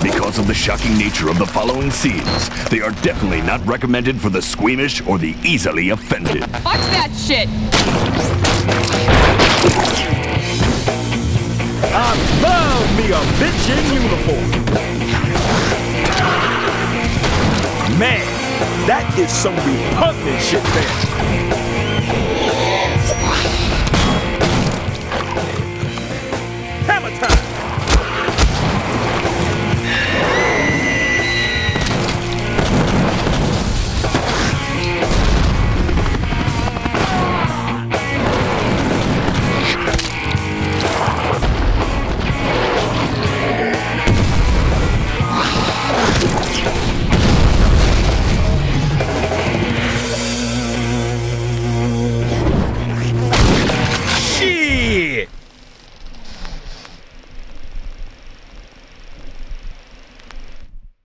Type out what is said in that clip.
Because of the shocking nature of the following scenes, they are definitely not recommended for the squeamish or the easily offended. Watch that shit! I love me a bitch in uniform. Man, that is some repugnant shit there.